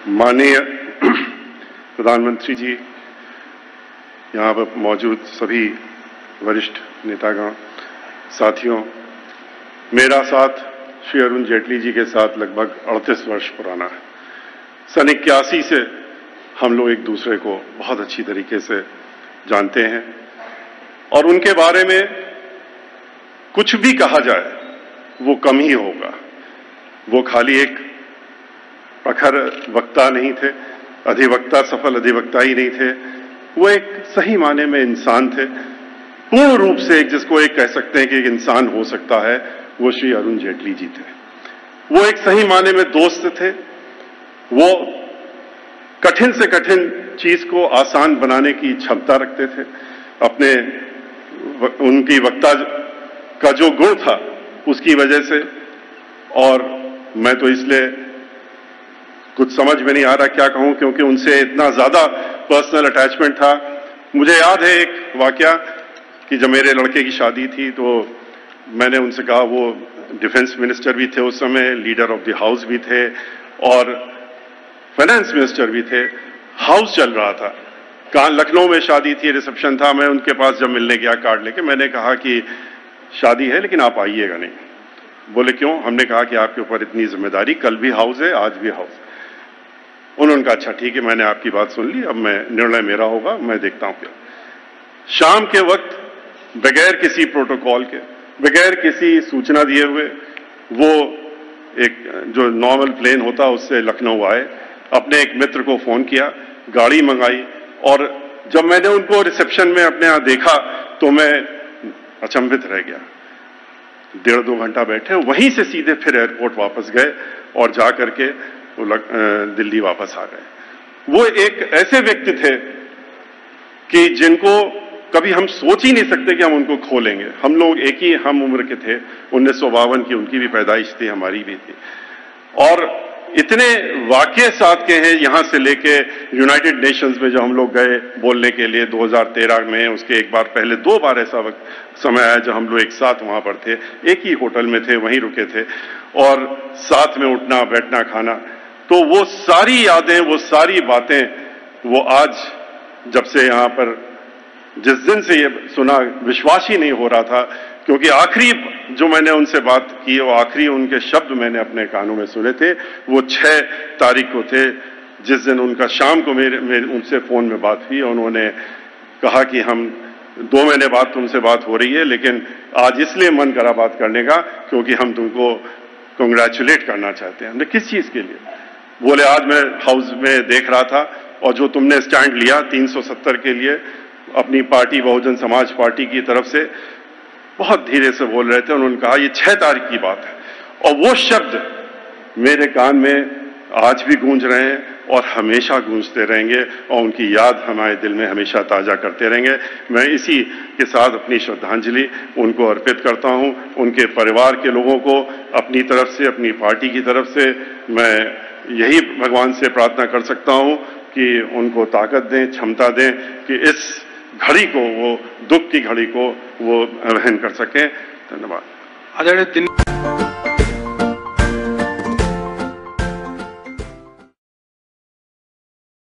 माननीय प्रधानमंत्री जी, यहाँ पर मौजूद सभी वरिष्ठ नेतागण, साथियों, मेरा साथ श्री अरुण जेटली जी के साथ लगभग 38 वर्ष पुराना है। सन 81 से हम लोग एक दूसरे को बहुत अच्छी तरीके से जानते हैं और उनके बारे में कुछ भी कहा जाए वो कम ही होगा। वो खाली एक प्रखर वक्ता नहीं थे, अधिवक्ता, सफल अधिवक्ता ही नहीं थे, वो एक सही माने में इंसान थे। पूर्ण रूप से एक जिसको एक कह सकते हैं कि एक इंसान हो सकता है, वो श्री अरुण जेटली जी थे। वो एक सही माने में दोस्त थे। वो कठिन से कठिन चीज को आसान बनाने की क्षमता रखते थे। अपने उनकी वक्ता का जो गुण था उसकी वजह से, और मैं तो इसलिए कुछ समझ में नहीं आ रहा क्या कहूं, क्योंकि उनसे इतना ज्यादा पर्सनल अटैचमेंट था। मुझे याद है एक वाकया कि जब मेरे लड़के की शादी थी तो मैंने उनसे कहा, वो डिफेंस मिनिस्टर भी थे उस समय, लीडर ऑफ द हाउस भी थे और फाइनेंस मिनिस्टर भी थे। हाउस चल रहा था, कहाँ लखनऊ में शादी थी, रिसेप्शन था। मैं उनके पास जब मिलने गया कार्ड लेके, मैंने कहा कि शादी है लेकिन आप आइएगा नहीं। बोले क्यों? हमने कहा कि आपके ऊपर इतनी जिम्मेदारी, कल भी हाउस है, आज भी हाउस है। उन्होंने कहा अच्छा ठीक है, मैंने आपकी बात सुन ली, अब मैं निर्णय मेरा होगा, मैं देखता हूं क्या। शाम के वक्त बगैर किसी प्रोटोकॉल के, बगैर किसी सूचना दिए हुए, वो एक जो नॉर्मल प्लेन होता उससे लखनऊ आए, अपने एक मित्र को फोन किया, गाड़ी मंगाई, और जब मैंने उनको रिसेप्शन में अपने यहां देखा तो मैं अचंभित रह गया। 1.5-2 घंटा बैठे, वहीं से सीधे फिर एयरपोर्ट वापस गए और जाकर के वो दिल्ली वापस आ गए। वो एक ऐसे व्यक्ति थे कि जिनको कभी हम सोच ही नहीं सकते कि हम उनको खो लेंगे। हम लोग एक ही हम उम्र के थे, 1952 की उनकी भी पैदाइश थी, हमारी भी थी, और इतने वाकये साथ के हैं। यहां से लेके यूनाइटेड नेशंस में जब हम लोग गए बोलने के लिए 2013 में, उसके एक बार पहले 2 बार ऐसा वक्त समय आया जब हम लोग एक साथ वहां पर थे, एक ही होटल में थे, वहीं रुके थे और साथ में उठना बैठना खाना। तो वो सारी यादें, वो सारी बातें, वो आज जब से यहां पर जिस दिन से ये सुना, विश्वास ही नहीं हो रहा था, क्योंकि आखिरी जो मैंने उनसे बात की, वो आखिरी उनके शब्द मैंने अपने कानों में सुने थे, वो 6 तारीख को थे, जिस दिन उनका शाम को मेरे उनसे फोन में बात हुई और उन्होंने कहा कि हम 2 महीने बाद तुमसे बात हो रही है, लेकिन आज इसलिए मन करा बात करने का क्योंकि हम तुमको कांग्रेचुलेट करना चाहते हैं। हमने किस चीज के लिए? बोले आज मैं हाउस में देख रहा था और जो तुमने स्टैंड लिया 370 के लिए अपनी पार्टी बहुजन समाज पार्टी की तरफ से, बहुत धीरे से बोल रहे थे। उन्होंने कहा ये 6 तारीख की बात है, और वो शब्द मेरे कान में आज भी गूंज रहे हैं और हमेशा गूंजते रहेंगे, और उनकी याद हमारे दिल में हमेशा ताजा करते रहेंगे। मैं इसी के साथ अपनी श्रद्धांजलि उनको अर्पित करता हूं। उनके परिवार के लोगों को अपनी तरफ से, अपनी पार्टी की तरफ से मैं यही भगवान से प्रार्थना कर सकता हूं कि उनको ताकत दें, क्षमता दें कि इस घड़ी को, वो दुख की घड़ी को वो वहन कर सकें। धन्यवाद।